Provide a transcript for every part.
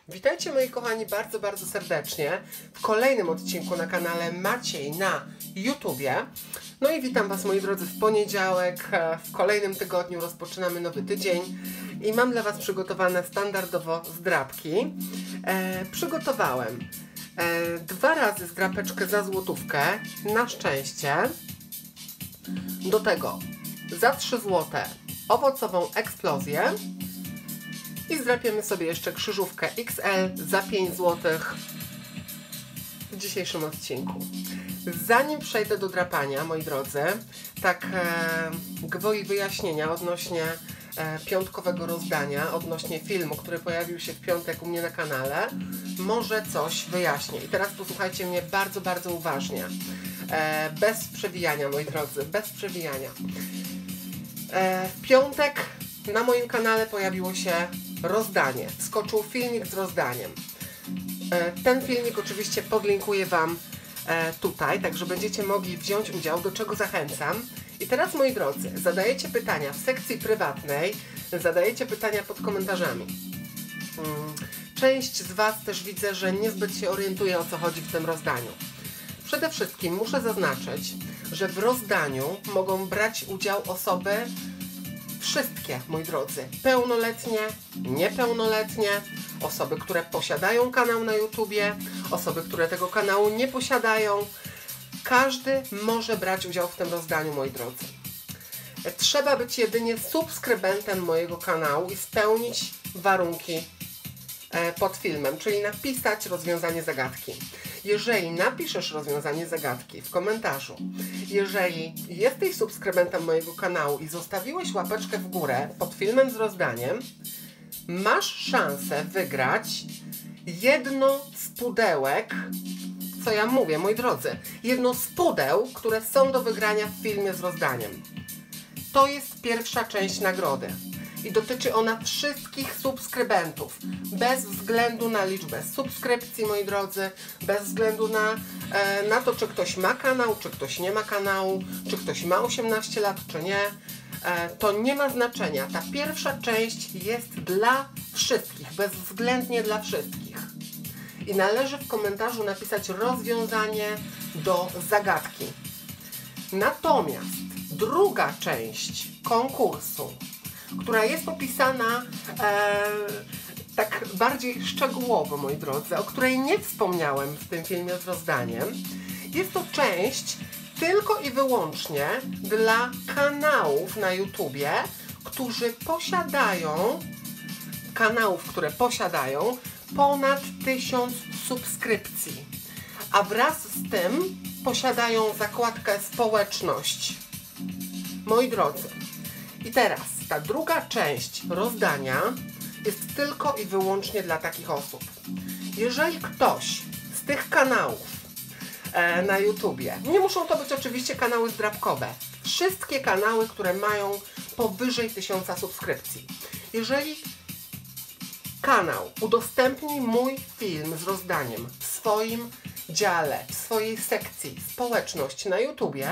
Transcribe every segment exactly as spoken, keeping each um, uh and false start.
Witajcie moi kochani bardzo, bardzo serdecznie w kolejnym odcinku na kanale Maciej na YouTubie. No i witam Was moi drodzy w poniedziałek, w kolejnym tygodniu rozpoczynamy nowy tydzień i mam dla Was przygotowane standardowo zdrapki. E, przygotowałem e, dwa razy zdrapeczkę za złotówkę, na szczęście. Do tego za trzy złote owocową eksplozję. I zdrapiemy sobie jeszcze krzyżówkę X L za pięć złotych w dzisiejszym odcinku. Zanim przejdę do drapania, moi drodzy, tak e, gwoli wyjaśnienia odnośnie e, piątkowego rozdania, odnośnie filmu, który pojawił się w piątek u mnie na kanale, może coś wyjaśnię. I teraz posłuchajcie mnie bardzo, bardzo uważnie. E, bez przewijania, moi drodzy, bez przewijania. E, w piątek na moim kanale pojawiło się rozdanie. Wskoczył filmik z rozdaniem. Ten filmik oczywiście podlinkuję Wam tutaj, także będziecie mogli wziąć udział, do czego zachęcam. I teraz moi drodzy, zadajecie pytania w sekcji prywatnej, zadajecie pytania pod komentarzami. Część z Was też widzę, że niezbyt się orientuje, o co chodzi w tym rozdaniu. Przede wszystkim muszę zaznaczyć, że w rozdaniu mogą brać udział osoby wszystkie, moi drodzy, pełnoletnie, niepełnoletnie, osoby, które posiadają kanał na YouTubie, osoby, które tego kanału nie posiadają. Każdy może brać udział w tym rozdaniu, moi drodzy. Trzeba być jedynie subskrybentem mojego kanału i spełnić warunki pod filmem, czyli napisać rozwiązanie zagadki. Jeżeli napiszesz rozwiązanie zagadki w komentarzu, jeżeli jesteś subskrybentem mojego kanału i zostawiłeś łapeczkę w górę pod filmem z rozdaniem, masz szansę wygrać jedno z pudełek, co ja mówię, moi drodzy, jedno z pudeł, które są do wygrania w filmie z rozdaniem. To jest pierwsza część nagrody. I dotyczy ona wszystkich subskrybentów, bez względu na liczbę subskrypcji, moi drodzy, bez względu na, e, na to, czy ktoś ma kanał, czy ktoś nie ma kanału, czy ktoś ma osiemnaście lat, czy nie. E, to nie ma znaczenia. Ta pierwsza część jest dla wszystkich, bezwzględnie dla wszystkich. I należy w komentarzu napisać rozwiązanie do zagadki. Natomiast druga część konkursu, która jest opisana e, tak bardziej szczegółowo, moi drodzy, o której nie wspomniałem w tym filmie z rozdaniem. Jest to część tylko i wyłącznie dla kanałów na YouTubie, którzy posiadają, kanałów, które posiadają ponad tysiąc subskrypcji, a wraz z tym posiadają zakładkę społeczność. Moi drodzy, i teraz ta druga część rozdania jest tylko i wyłącznie dla takich osób. Jeżeli ktoś z tych kanałów e, na YouTubie, nie muszą to być oczywiście kanały zdrapkowe, wszystkie kanały, które mają powyżej tysiąca subskrypcji. Jeżeli kanał udostępni mój film z rozdaniem w swoim dziale, w swojej sekcji społeczność na YouTubie,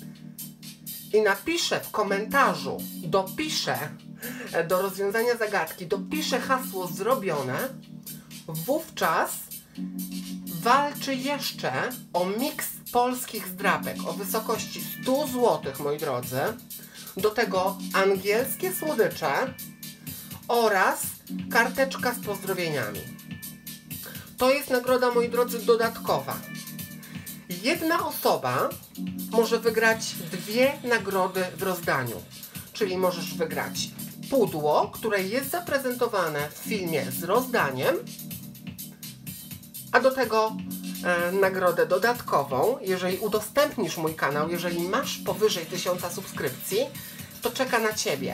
i napiszę w komentarzu, dopiszę do rozwiązania zagadki, dopiszę hasło zrobione, wówczas walczy jeszcze o miks polskich zdrapek o wysokości stu złotych, moi drodzy, do tego angielskie słodycze oraz karteczka z pozdrowieniami. To jest nagroda, moi drodzy, dodatkowa. Jedna osoba może wygrać dwie nagrody w rozdaniu, czyli możesz wygrać pudło, które jest zaprezentowane w filmie z rozdaniem, a do tego e, nagrodę dodatkową. Jeżeli udostępnisz mój kanał, jeżeli masz powyżej tysiąca subskrypcji, to czeka na Ciebie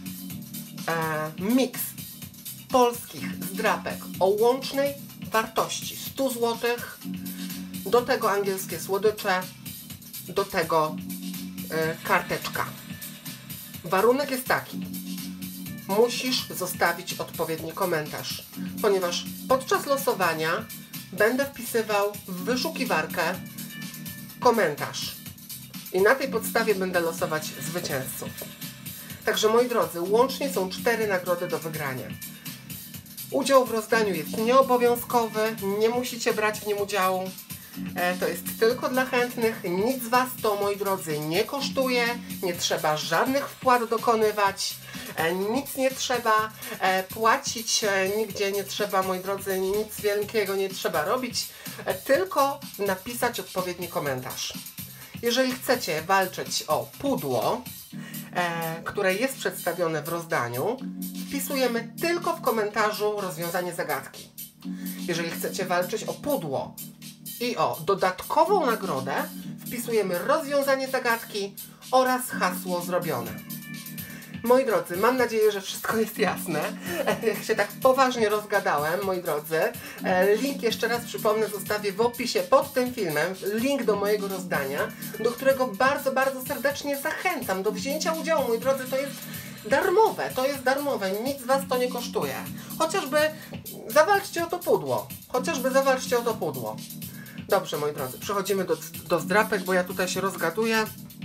e, miks polskich zdrapek o łącznej wartości stu złotych, do tego angielskie słodycze, do tego y, karteczka. Warunek jest taki. Musisz zostawić odpowiedni komentarz, ponieważ podczas losowania będę wpisywał w wyszukiwarkę komentarz i na tej podstawie będę losować zwycięzców. Także moi drodzy, łącznie są cztery nagrody do wygrania. Udział w rozdaniu jest nieobowiązkowy, nie musicie brać w nim udziału. E, to jest tylko dla chętnych, nic z Was to, moi drodzy, nie kosztuje, nie trzeba żadnych wpłat dokonywać, e, nic nie trzeba e, płacić, e, nigdzie nie trzeba, moi drodzy, nic wielkiego nie trzeba robić, e, tylko napisać odpowiedni komentarz. Jeżeli chcecie walczyć o pudło, e, które jest przedstawione w rozdaniu, wpisujemy tylko w komentarzu rozwiązanie zagadki. Jeżeli chcecie walczyć o pudło i o dodatkową nagrodę, wpisujemy rozwiązanie zagadki oraz hasło zrobione. Moi drodzy, mam nadzieję, że wszystko jest jasne. Jak się tak poważnie rozgadałem, moi drodzy, link jeszcze raz przypomnę, zostawię w opisie pod tym filmem, link do mojego rozdania, do którego bardzo, bardzo serdecznie zachęcam do wzięcia udziału, moi drodzy, to jest darmowe, to jest darmowe, nic z Was to nie kosztuje. Chociażby zawalczcie o to pudło, chociażby zawalczcie o to pudło. Dobrze, moi drodzy, przechodzimy do, do zdrapek, bo ja tutaj się rozgaduję.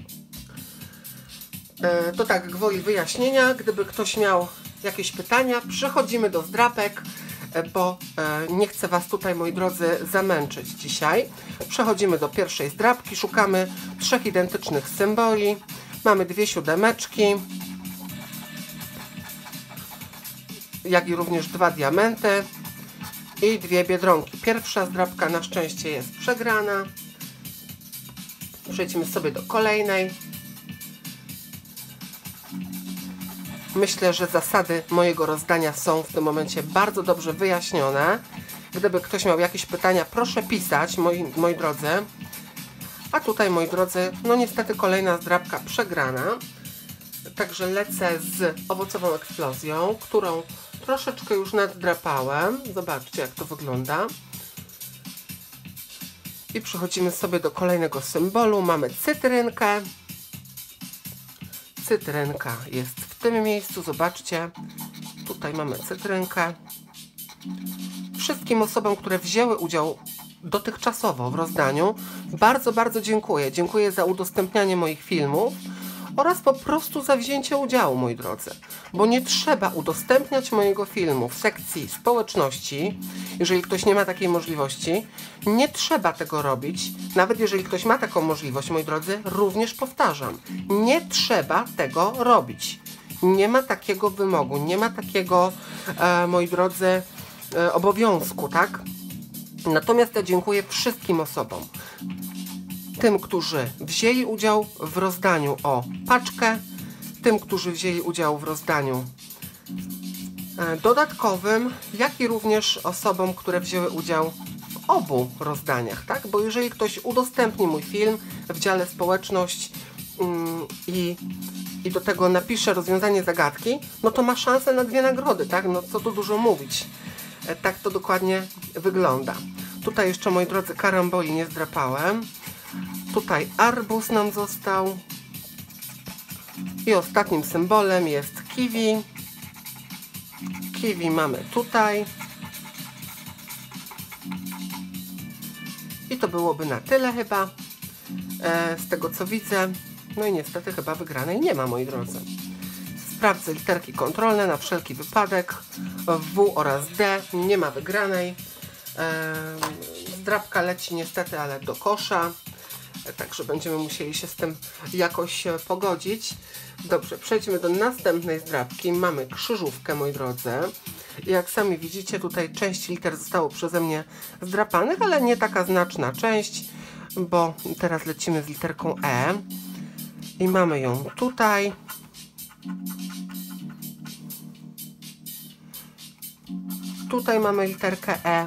E, to tak, gwoli wyjaśnienia, gdyby ktoś miał jakieś pytania, przechodzimy do zdrapek, e, bo e, nie chcę Was tutaj, moi drodzy, zamęczyć dzisiaj. Przechodzimy do pierwszej zdrapki, szukamy trzech identycznych symboli. Mamy dwie siódemeczki, jak i również dwa diamenty i dwie biedronki. Pierwsza zdrapka na szczęście jest przegrana. Przejdźmy sobie do kolejnej. Myślę, że zasady mojego rozdania są w tym momencie bardzo dobrze wyjaśnione. Gdyby ktoś miał jakieś pytania, proszę pisać, moi, moi drodzy. A tutaj, moi drodzy, no niestety kolejna zdrapka przegrana. Także lecę z owocową eksplozją, którą troszeczkę już naddrapałem. Zobaczcie, jak to wygląda. I przechodzimy sobie do kolejnego symbolu. Mamy cytrynkę. Cytrynka jest w tym miejscu, zobaczcie. Tutaj mamy cytrynkę. Wszystkim osobom, które wzięły udział dotychczasowo w rozdaniu, bardzo, bardzo dziękuję. Dziękuję za udostępnianie moich filmów oraz po prostu za wzięcie udziału, moi drodzy. Bo nie trzeba udostępniać mojego filmu w sekcji społeczności, jeżeli ktoś nie ma takiej możliwości. Nie trzeba tego robić, nawet jeżeli ktoś ma taką możliwość, moi drodzy, również powtarzam. Nie trzeba tego robić. Nie ma takiego wymogu, nie ma takiego, e, moi drodzy, e, obowiązku, tak? Natomiast ja dziękuję wszystkim osobom. Tym, którzy wzięli udział w rozdaniu o paczkę, tym, którzy wzięli udział w rozdaniu dodatkowym, jak i również osobom, które wzięły udział w obu rozdaniach, tak? Bo jeżeli ktoś udostępni mój film w dziale społeczność yy, i, i do tego napisze rozwiązanie zagadki, no to ma szansę na dwie nagrody, tak? No co tu dużo mówić. E, tak to dokładnie wygląda. Tutaj jeszcze, moi drodzy, karamboli nie zdrapałem. Tutaj arbuz nam został. I ostatnim symbolem jest kiwi. Kiwi mamy tutaj. I to byłoby na tyle chyba. E, z tego co widzę. No i niestety chyba wygranej nie ma, moi drodzy. Sprawdzę literki kontrolne na wszelki wypadek. W oraz D. Nie ma wygranej. E, zdrapka leci niestety, ale do kosza. Także będziemy musieli się z tym jakoś pogodzić. Dobrze, przejdźmy do następnej zdrapki. Mamy krzyżówkę, moi drodzy. I jak sami widzicie, tutaj część liter zostało przeze mnie zdrapanych, ale nie taka znaczna część, bo teraz lecimy z literką E. I mamy ją tutaj. Tutaj mamy literkę E.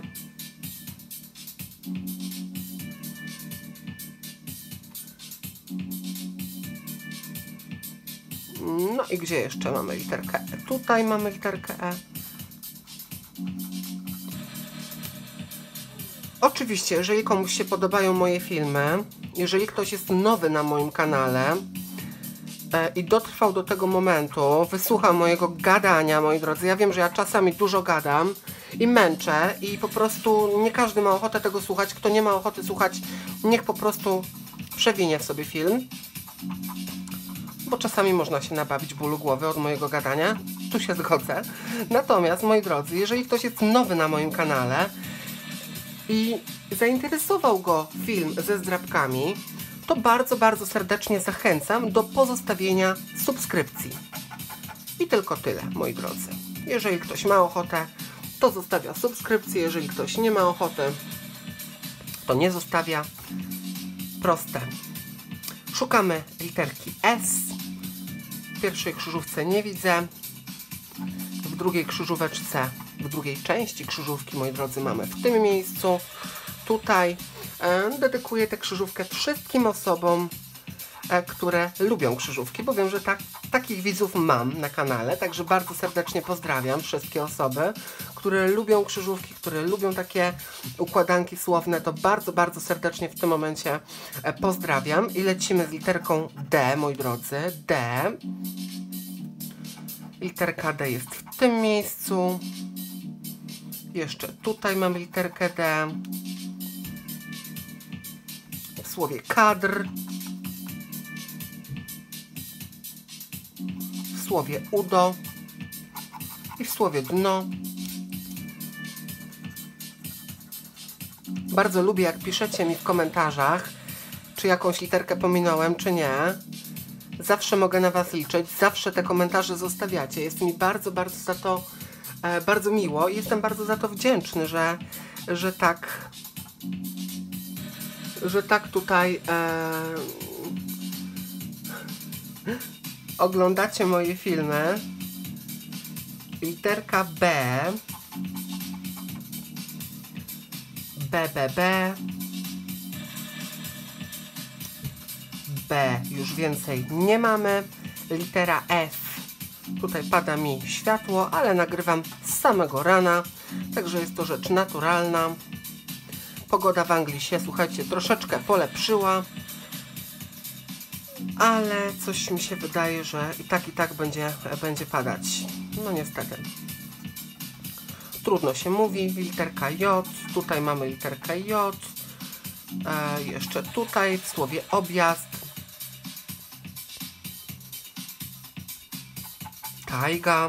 No i gdzie jeszcze mamy literkę E? Tutaj mamy literkę E. Oczywiście, jeżeli komuś się podobają moje filmy, jeżeli ktoś jest nowy na moim kanale e, i dotrwał do tego momentu, wysłuchał mojego gadania, moi drodzy, ja wiem, że ja czasami dużo gadam i męczę i po prostu nie każdy ma ochotę tego słuchać. Kto nie ma ochoty słuchać, niech po prostu przewinie sobie film. bo czasami można się nabawić bólu głowy od mojego gadania. Tu się zgodzę. Natomiast, moi drodzy, jeżeli ktoś jest nowy na moim kanale i zainteresował go film ze zdrabkami, to bardzo, bardzo serdecznie zachęcam do pozostawienia subskrypcji. I tylko tyle, moi drodzy. Jeżeli ktoś ma ochotę, to zostawia subskrypcję. Jeżeli ktoś nie ma ochoty, to nie zostawia. Proste. Szukamy literki S. W pierwszej krzyżówce nie widzę. W drugiej krzyżóweczce, w drugiej części krzyżówki, moi drodzy, mamy w tym miejscu. Tutaj e, dedykuję tę krzyżówkę wszystkim osobom, e, które lubią krzyżówki, bo wiem, że tak, takich widzów mam na kanale, także bardzo serdecznie pozdrawiam wszystkie osoby, które lubią krzyżówki, które lubią takie układanki słowne, to bardzo, bardzo serdecznie w tym momencie e, pozdrawiam i lecimy z literką D, moi drodzy, D. Literka D jest w tym miejscu. Jeszcze tutaj mamy literkę D. W słowie kadr. W słowie udo. I w słowie dno. Bardzo lubię, jak piszecie mi w komentarzach, czy jakąś literkę pominąłem, czy nie. Zawsze mogę na Was liczyć, zawsze te komentarze zostawiacie. Jest mi bardzo, bardzo za to e, bardzo miło i jestem bardzo za to wdzięczny, że, że tak że tak tutaj e, oglądacie moje filmy. Literka B. B, B, B. B już więcej nie mamy. Litera F. Tutaj pada mi światło, ale nagrywam z samego rana, także jest to rzecz naturalna. Pogoda w Anglii się, słuchajcie, troszeczkę polepszyła, ale coś mi się wydaje, że i tak, i tak będzie, będzie padać. No niestety. Trudno się mówi. Literka J. Tutaj mamy literkę J. E, jeszcze tutaj w słowie objazd. Tajga.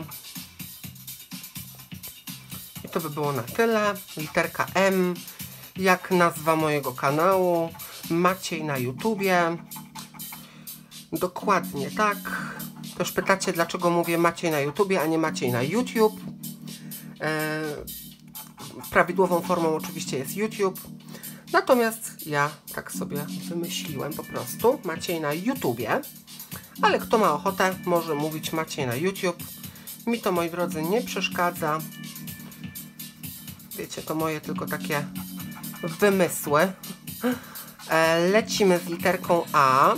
I to by było na tyle. Literka M. Jak nazwa mojego kanału. Maciej na YouTubie. Dokładnie tak. Też pytacie, dlaczego mówię Maciej na YouTubie, a nie Maciej na YouTube. E, prawidłową formą oczywiście jest YouTube. Natomiast ja tak sobie wymyśliłem po prostu Maciej na YouTubie. Ale kto ma ochotę, może mówić Maciej na YouTube. Mi to, moi drodzy, nie przeszkadza. Wiecie, to moje tylko takie wymysły. E, lecimy z literką A.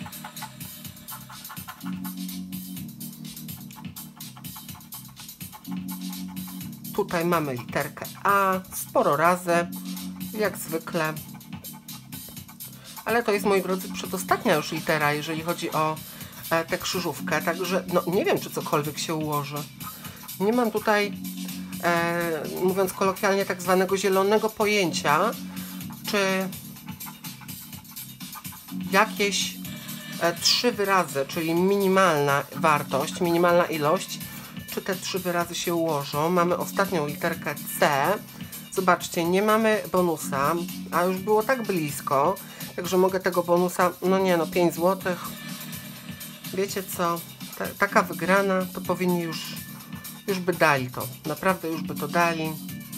Tutaj mamy literkę A. Sporo razy, jak zwykle. Ale to jest, moi drodzy, przedostatnia już litera, jeżeli chodzi o e, tę krzyżówkę. Także no, nie wiem, czy cokolwiek się ułoży. Nie mam tutaj, e, mówiąc kolokwialnie, tak zwanego zielonego pojęcia, czy jakieś e, trzy wyrazy, czyli minimalna wartość, minimalna ilość, czy te trzy wyrazy się ułożą. Mamy ostatnią literkę C. Zobaczcie, nie mamy bonusa, a już było tak blisko, także mogę tego bonusa, no nie no, pięć złotych. Wiecie co, Ta, taka wygrana, to powinni już, już by dali to, naprawdę już by to dali.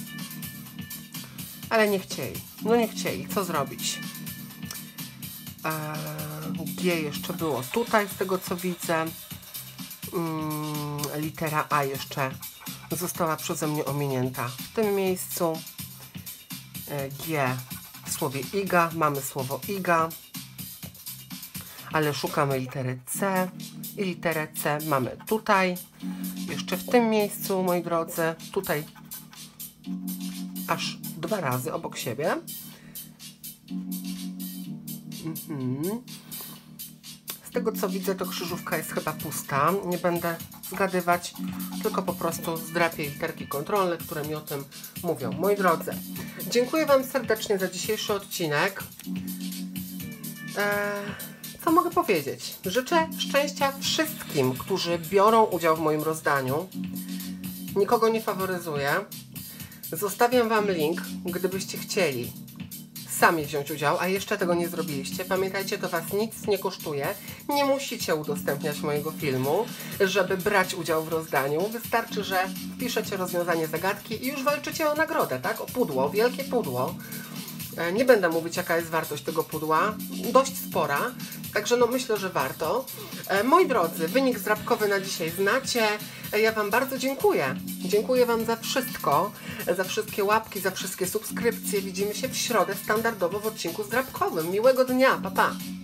Ale nie chcieli, no nie chcieli, co zrobić? Eee, G jeszcze było tutaj, z tego co widzę. Mm, litera A jeszcze została przeze mnie ominięta w tym miejscu. G w słowie iga, mamy słowo iga, ale szukamy litery C i literę C mamy tutaj, jeszcze w tym miejscu, moi drodzy, tutaj aż dwa razy obok siebie. Mhm. Z tego co widzę, to krzyżówka jest chyba pusta. Nie będę zgadywać, tylko po prostu zdrapię literki kontrolne, które mi o tym mówią. Moi drodzy, dziękuję Wam serdecznie za dzisiejszy odcinek. Eee, Co mogę powiedzieć? Życzę szczęścia wszystkim, którzy biorą udział w moim rozdaniu. Nikogo nie faworyzuję. Zostawiam Wam link, gdybyście chcieli sami wziąć udział, a jeszcze tego nie zrobiliście. Pamiętajcie, to Was nic nie kosztuje. Nie musicie udostępniać mojego filmu, żeby brać udział w rozdaniu. Wystarczy, że wpiszecie rozwiązanie zagadki i już walczycie o nagrodę, tak? O pudło, wielkie pudło. Nie będę mówić, jaka jest wartość tego pudła. Dość spora, także no myślę, że warto. Moi drodzy, wynik zdrabkowy na dzisiaj znacie. Ja Wam bardzo dziękuję. Dziękuję Wam za wszystko, za wszystkie łapki, za wszystkie subskrypcje. Widzimy się w środę standardowo w odcinku zdrabkowym. Miłego dnia, pa pa!